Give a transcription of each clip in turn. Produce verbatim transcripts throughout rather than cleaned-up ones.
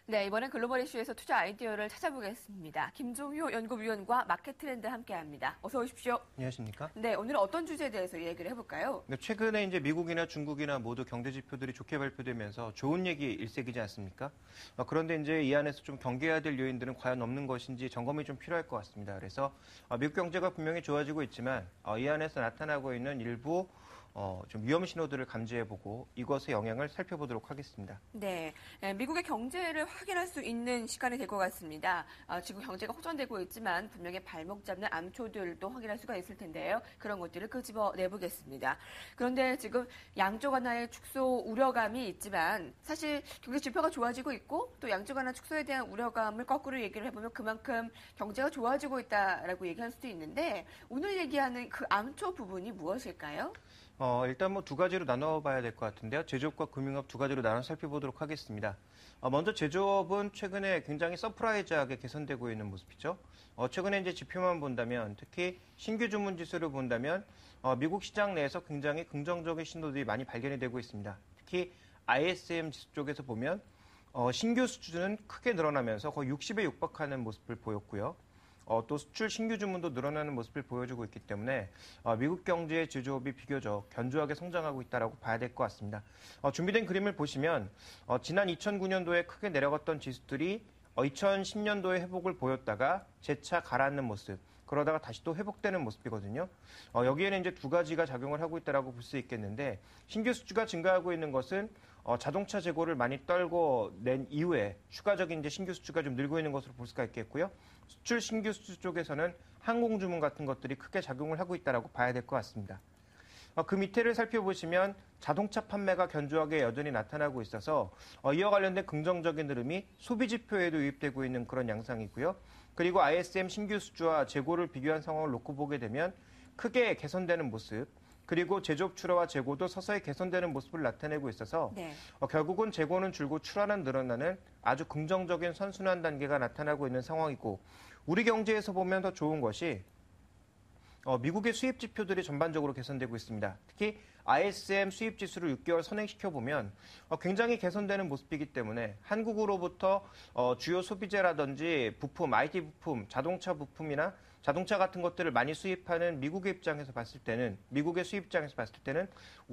네, 이번엔 글로벌 이슈에서 투자 아이디어를 찾아보겠습니다. 김종효 연구위원과 마켓 트렌드 함께합니다. 어서 오십시오. 안녕하십니까? 네, 오늘은 어떤 주제에 대해서 얘기를 해볼까요? 네, 최근에 이제 미국이나 중국이나 모두 경제 지표들이 좋게 발표되면서 좋은 얘기 일색이지 않습니까? 어, 그런데 이제 이 안에서 좀 경계해야 될 요인들은 과연 없는 것인지 점검이 좀 필요할 것 같습니다. 그래서 어, 미국 경제가 분명히 좋아지고 있지만 어, 이 안에서 나타나고 있는 일부 어, 좀 위험 신호들을 감지해보고 이것의 영향을 살펴보도록 하겠습니다. 네, 미국의 경제를 확인할 수 있는 시간이 될 것 같습니다. 어, 지금 경제가 호전되고 있지만 분명히 발목 잡는 암초들도 확인할 수가 있을 텐데요. 그런 것들을 끄집어 내보겠습니다. 그런데 지금 양쪽 하나의 축소 우려감이 있지만 사실 경제 지표가 좋아지고 있고 또 양쪽 하나 축소에 대한 우려감을 거꾸로 얘기를 해보면 그만큼 경제가 좋아지고 있다라고 얘기할 수도 있는데 오늘 얘기하는 그 암초 부분이 무엇일까요? 어, 일단 뭐 두 가지로 나눠봐야 될 것 같은데요. 제조업과 금융업 두 가지로 나눠 살펴보도록 하겠습니다. 어, 먼저 제조업은 최근에 굉장히 서프라이즈하게 개선되고 있는 모습이죠. 어, 최근에 이제 지표만 본다면 특히 신규 주문 지수를 본다면 어, 미국 시장 내에서 굉장히 긍정적인 신호들이 많이 발견이 되고 있습니다. 특히 아이에스엠 지수 쪽에서 보면 어, 신규 수주는 크게 늘어나면서 거의 육십에 육박하는 모습을 보였고요. 어, 또 수출 신규 주문도 늘어나는 모습을 보여주고 있기 때문에 어, 미국 경제의 제조업이 비교적 견조하게 성장하고 있다고 봐야 될 것 같습니다. 어, 준비된 그림을 보시면 어, 지난 이천구 년도에 크게 내려갔던 지수들이 어, 이천십 년도에 회복을 보였다가 재차 가라앉는 모습. 그러다가 다시 또 회복되는 모습이거든요. 어, 여기에는 이제 두 가지가 작용을 하고 있다고 볼 수 있겠는데 신규 수주가 증가하고 있는 것은 어, 자동차 재고를 많이 떨고 낸 이후에 추가적인 이제 신규 수주가 좀 늘고 있는 것으로 볼 수가 있겠고요. 수출 신규 수주 쪽에서는 항공 주문 같은 것들이 크게 작용을 하고 있다고 봐야 될 것 같습니다. 어, 그 밑에를 살펴보시면 자동차 판매가 견조하게 여전히 나타나고 있어서 어, 이와 관련된 긍정적인 흐름이 소비 지표에도 유입되고 있는 그런 양상이고요. 그리고 아이에스엠 신규 수주와 재고를 비교한 상황을 놓고 보게 되면 크게 개선되는 모습, 그리고 제조업 출하와 재고도 서서히 개선되는 모습을 나타내고 있어서 네. 어, 결국은 재고는 줄고 출하는 늘어나는 아주 긍정적인 선순환 단계가 나타나고 있는 상황이고 우리 경제에서 보면 더 좋은 것이 어, 미국의 수입 지표들이 전반적으로 개선되고 있습니다. 특히 아이에스엠 수입 지수를 육 개월 선행시켜보면 어, 굉장히 개선되는 모습이기 때문에 한국으로부터 어, 주요 소비재라든지 부품, 아이티 부품, 자동차 부품이나 자동차 같은 것들을 많이 수입하는 미국의 입장에서 봤을 때는 미국의 수입 입장에서 봤을 때는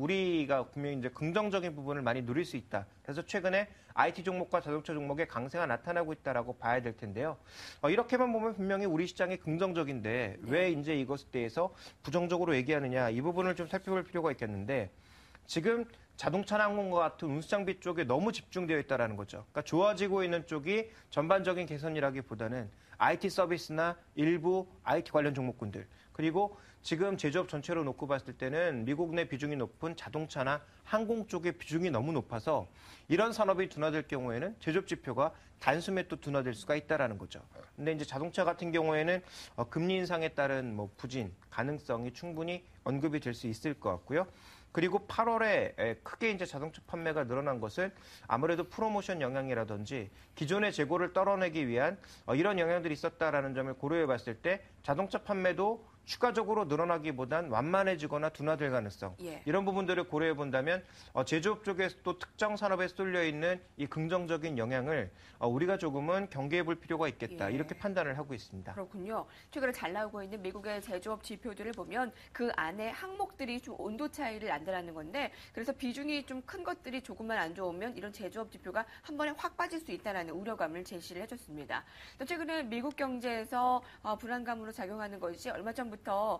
우리가 분명히 이제 긍정적인 부분을 많이 누릴 수 있다. 그래서 최근에 아이티 종목과 자동차 종목의 강세가 나타나고 있다라고 봐야 될 텐데요. 어, 이렇게만 보면 분명히 우리 시장이 긍정적인데 네. 왜 이제 이것에 대해서 부정적으로 얘기하느냐 이 부분을 좀 살펴볼 필요가 있겠는데 지금 자동차나 항공과 같은 운수장비 쪽에 너무 집중되어 있다는 거죠. 그러니까 좋아지고 있는 쪽이 전반적인 개선이라기보다는 아이티 서비스나 일부 아이티 관련 종목군들 그리고 지금 제조업 전체로 놓고 봤을 때는 미국 내 비중이 높은 자동차나 항공 쪽의 비중이 너무 높아서 이런 산업이 둔화될 경우에는 제조업 지표가 단숨에 또 둔화될 수가 있다는 거죠. 근데 이제 자동차 같은 경우에는 어, 금리 인상에 따른 뭐 부진 가능성이 충분히 언급이 될 수 있을 것 같고요. 그리고 팔월에 크게 이제 자동차 판매가 늘어난 것은 아무래도 프로모션 영향이라든지 기존의 재고를 떨어내기 위한 이런 영향들이 있었다라는 점을 고려해 봤을 때 자동차 판매도 추가적으로 늘어나기보단 완만해지거나 둔화될 가능성 예. 이런 부분들을 고려해 본다면 제조업 쪽에서 또 특정 산업에 쏠려 있는 이 긍정적인 영향을 우리가 조금은 경계해 볼 필요가 있겠다 예. 이렇게 판단을 하고 있습니다. 그렇군요. 최근에 잘 나오고 있는 미국의 제조업 지표들을 보면 그 안에 항목들이 좀 온도 차이를 난다라는 건데 그래서 비중이 좀 큰 것들이 조금만 안 좋으면 이런 제조업 지표가 한 번에 확 빠질 수 있다는 우려감을 제시를 해줬습니다. 또 최근에 미국 경제에서 불안감으로 작용하는 것이 얼마 전 부터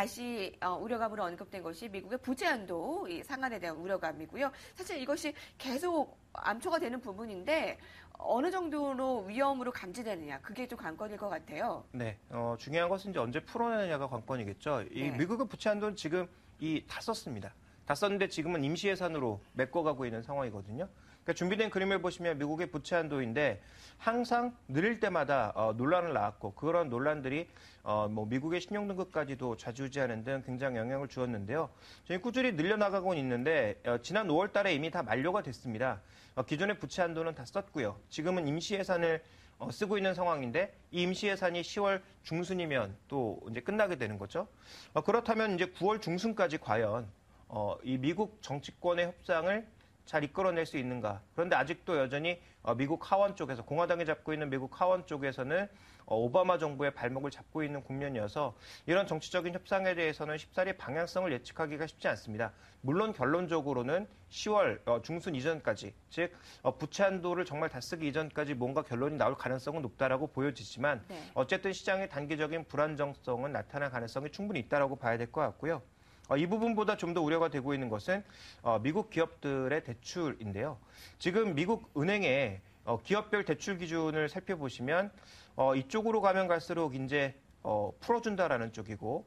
다시 우려감으로 언급된 것이 미국의 부채 한도 상한에 대한 우려감이고요. 사실 이것이 계속 암초가 되는 부분인데 어느 정도로 위험으로 감지되느냐 그게 좀 관건일 것 같아요. 네, 어, 중요한 것은 이제 언제 풀어내느냐가 관건이겠죠. 이 네. 미국의 부채 한도는 지금 이 다 썼습니다. 다 썼는데 지금은 임시 예산으로 메꿔가고 있는 상황이거든요. 그러니까 준비된 그림을 보시면 미국의 부채 한도인데 항상 늘릴 때마다 어, 논란을 낳았고 그런 논란들이 어, 뭐 미국의 신용등급까지도 좌지우지하는 등 굉장히 영향을 주었는데요. 저희 꾸준히 늘려나가고 있는데 어, 지난 오월 달에 이미 다 만료가 됐습니다. 어, 기존의 부채 한도는 다 썼고요. 지금은 임시 예산을 어, 쓰고 있는 상황인데 이 임시 예산이 시월 중순이면 또 이제 끝나게 되는 거죠. 어, 그렇다면 이제 구월 중순까지 과연 어, 이 미국 정치권의 협상을 잘 이끌어낼 수 있는가. 그런데 아직도 여전히 미국 하원 쪽에서, 공화당이 잡고 있는 미국 하원 쪽에서는 오바마 정부의 발목을 잡고 있는 국면이어서 이런 정치적인 협상에 대해서는 쉽사리 방향성을 예측하기가 쉽지 않습니다. 물론 결론적으로는 시월 중순 이전까지, 즉 부채 한도를 정말 다 쓰기 이전까지 뭔가 결론이 나올 가능성은 높다라고 보여지지만 네. 어쨌든 시장의 단기적인 불안정성은 나타날 가능성이 충분히 있다라고 봐야 될 것 같고요. 이 부분보다 좀 더 우려가 되고 있는 것은 미국 기업들의 대출인데요. 지금 미국 은행의 기업별 대출 기준을 살펴보시면 이쪽으로 가면 갈수록 이제 풀어준다라는 쪽이고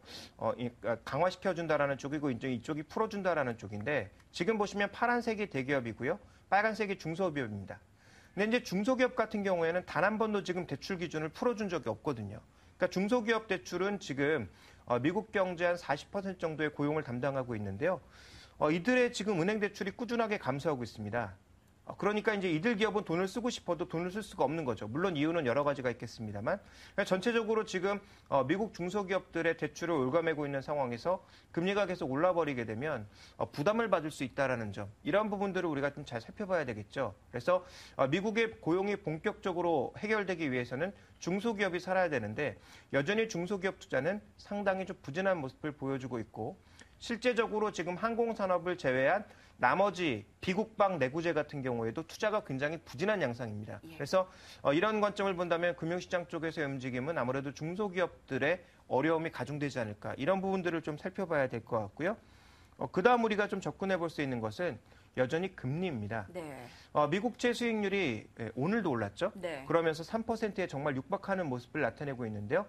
강화시켜준다라는 쪽이고 이제 이쪽이 풀어준다라는 쪽인데 지금 보시면 파란색이 대기업이고요. 빨간색이 중소기업입니다. 근데 이제 중소기업 같은 경우에는 단 한 번도 지금 대출 기준을 풀어준 적이 없거든요. 그러니까 중소기업 대출은 지금 미국 경제 한 사십 퍼센트 정도의 고용을 담당하고 있는데요. 이들의 지금 은행 대출이 꾸준하게 감소하고 있습니다. 그러니까 이제 이들 기업은 돈을 쓰고 싶어도 돈을 쓸 수가 없는 거죠. 물론 이유는 여러 가지가 있겠습니다만 전체적으로 지금 미국 중소기업들의 대출을 올가매고 있는 상황에서 금리가 계속 올라버리게 되면 부담을 받을 수 있다는 점, 이런 부분들을 우리가 좀 잘 살펴봐야 되겠죠. 그래서 미국의 고용이 본격적으로 해결되기 위해서는 중소기업이 살아야 되는데 여전히 중소기업 투자는 상당히 좀 부진한 모습을 보여주고 있고 실제적으로 지금 항공산업을 제외한 나머지 비국방 내구재 같은 경우에도 투자가 굉장히 부진한 양상입니다. 예. 그래서 이런 관점을 본다면 금융시장 쪽에서의 움직임은 아무래도 중소기업들의 어려움이 가중되지 않을까, 이런 부분들을 좀 살펴봐야 될 것 같고요. 그다음 우리가 좀 접근해 볼 수 있는 것은 여전히 금리입니다. 네. 미국채 수익률이 오늘도 올랐죠. 네. 그러면서 삼 퍼센트에 정말 육박하는 모습을 나타내고 있는데요.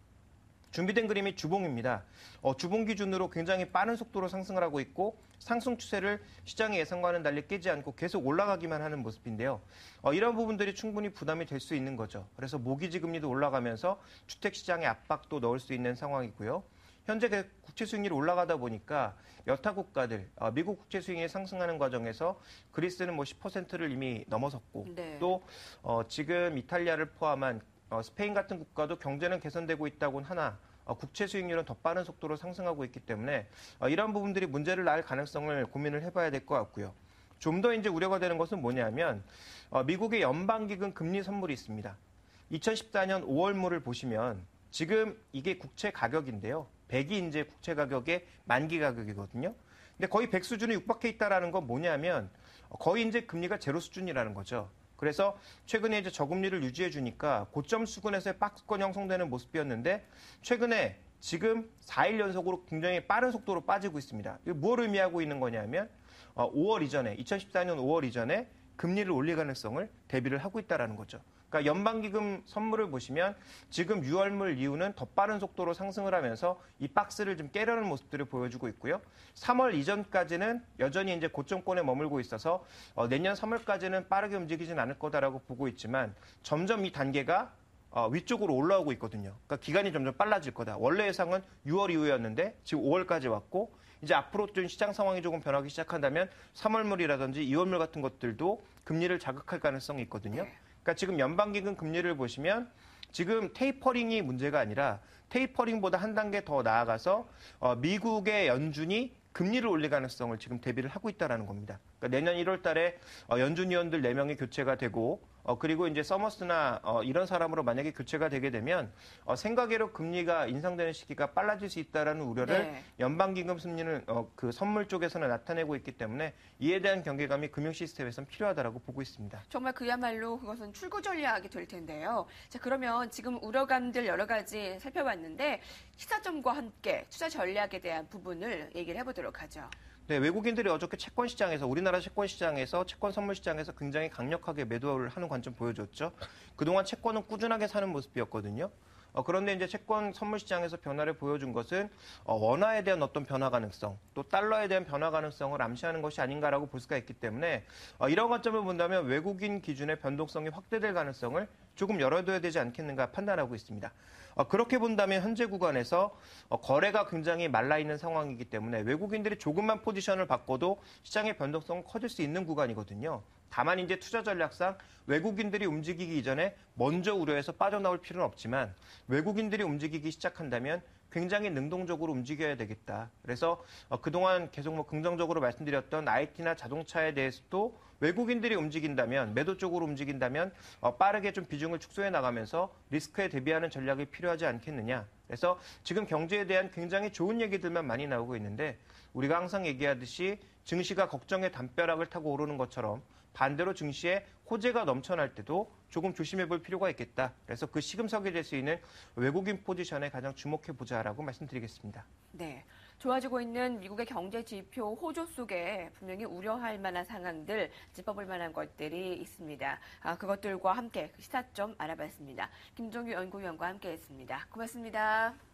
준비된 그림이 주봉입니다. 어, 주봉 기준으로 굉장히 빠른 속도로 상승을 하고 있고 상승 추세를 시장의 예상과는 달리 깨지 않고 계속 올라가기만 하는 모습인데요. 어, 이런 부분들이 충분히 부담이 될 수 있는 거죠. 그래서 모기지 금리도 올라가면서 주택시장의 압박도 넣을 수 있는 상황이고요. 현재 국채 수익률이 올라가다 보니까 여타 국가들, 어, 미국 국채 수익률이 상승하는 과정에서 그리스는 뭐 십 퍼센트를 이미 넘어섰고 네. 또 어, 지금 이탈리아를 포함한 어, 스페인 같은 국가도 경제는 개선되고 있다고는 하나 어, 국채 수익률은 더 빠른 속도로 상승하고 있기 때문에 어, 이런 부분들이 문제를 낳을 가능성을 고민을 해봐야 될 것 같고요. 좀 더 이제 우려가 되는 것은 뭐냐면 어, 미국의 연방기금 금리 선물이 있습니다. 이천십사 년 오월물을 보시면 지금 이게 국채 가격인데요. 백이 이제 국채 가격의 만기 가격이거든요. 근데 거의 백 수준에 육박해 있다라는 건 뭐냐면 거의 이제 금리가 제로 수준이라는 거죠. 그래서 최근에 이제 저금리를 유지해 주니까 고점 수준에서의 박스권 형성되는 모습이었는데 최근에 지금 사 일 연속으로 굉장히 빠른 속도로 빠지고 있습니다. 이게 뭘 의미하고 있는 거냐면 오월 이전에, 이천십사 년 오월 이전에 금리를 올릴 가능성을 대비를 하고 있다는 거죠. 그러니까 연방기금 선물을 보시면 지금 유월물 이후는 더 빠른 속도로 상승을 하면서 이 박스를 좀 깨려는 모습들을 보여주고 있고요. 삼월 이전까지는 여전히 이제 고점권에 머물고 있어서 어, 내년 삼월까지는 빠르게 움직이진 않을 거다라고 보고 있지만 점점 이 단계가 어, 위쪽으로 올라오고 있거든요. 그러니까 기간이 점점 빨라질 거다. 원래 예상은 유월 이후였는데 지금 오월까지 왔고 이제 앞으로 좀 시장 상황이 조금 변하기 시작한다면 삼월물이라든지 이월물 같은 것들도 금리를 자극할 가능성이 있거든요. 그러니까 지금 연방기금 금리를 보시면 지금 테이퍼링이 문제가 아니라 테이퍼링보다 한 단계 더 나아가서 어, 미국의 연준이 금리를 올릴 가능성을 지금 대비를 하고 있다는 겁니다. 그러니까 내년 일월 달에 어, 연준 위원들 네 명이 교체가 되고 어, 그리고 이제 서머스나 어, 이런 사람으로 만약에 교체가 되게 되면 어, 생각외로 금리가 인상되는 시기가 빨라질 수 있다라는 우려를 네. 연방기금 금리는 어, 그 선물 쪽에서는 나타내고 있기 때문에 이에 대한 경계감이 금융 시스템에서는 필요하다라고 보고 있습니다. 정말 그야말로 그것은 출구 전략이 될 텐데요. 자, 그러면 지금 우려감들 여러 가지 살펴봤는데 시사점과 함께 투자 전략에 대한 부분을 얘기를 해보도록 하죠. 네, 외국인들이 어저께 채권 시장에서, 우리나라 채권 시장에서, 채권 선물 시장에서 굉장히 강력하게 매도를 하는 관점 보여줬죠. 그동안 채권은 꾸준하게 사는 모습이었거든요. 어, 그런데 이제 채권 선물 시장에서 변화를 보여준 것은 어, 원화에 대한 어떤 변화 가능성, 또 달러에 대한 변화 가능성을 암시하는 것이 아닌가라고 볼 수가 있기 때문에 어, 이런 관점을 본다면 외국인 기준의 변동성이 확대될 가능성을 조금 열어둬야 되지 않겠는가 판단하고 있습니다. 어, 그렇게 본다면 현재 구간에서 어, 거래가 굉장히 말라있는 상황이기 때문에 외국인들이 조금만 포지션을 바꿔도 시장의 변동성은 커질 수 있는 구간이거든요. 다만 이제 투자 전략상 외국인들이 움직이기 이전에 먼저 우려해서 빠져나올 필요는 없지만 외국인들이 움직이기 시작한다면 굉장히 능동적으로 움직여야 되겠다. 그래서 어, 그동안 계속 뭐 긍정적으로 말씀드렸던 아이티나 자동차에 대해서도 외국인들이 움직인다면, 매도 쪽으로 움직인다면 어, 빠르게 좀 비중을 축소해 나가면서 리스크에 대비하는 전략이 필요하지 않겠느냐. 그래서 지금 경제에 대한 굉장히 좋은 얘기들만 많이 나오고 있는데 우리가 항상 얘기하듯이 증시가 걱정의 담벼락을 타고 오르는 것처럼 반대로 증시에 호재가 넘쳐날 때도 조금 조심해 볼 필요가 있겠다. 그래서 그 시금석이 될 수 있는 외국인 포지션에 가장 주목해 보자라고 말씀드리겠습니다. 네. 좋아지고 있는 미국의 경제 지표 호조 속에 분명히 우려할 만한 상황들, 짚어볼 만한 것들이 있습니다. 아, 그것들과 함께 시사점 알아봤습니다. 김종규 연구위원과 함께했습니다. 고맙습니다.